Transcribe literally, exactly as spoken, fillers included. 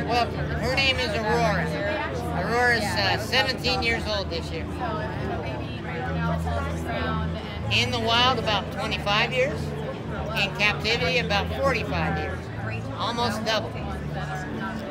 Well, her name is Aurora. Aurora's uh, seventeen years old this year. In the wild, about twenty-five years. In captivity, about forty-five years. Almost double.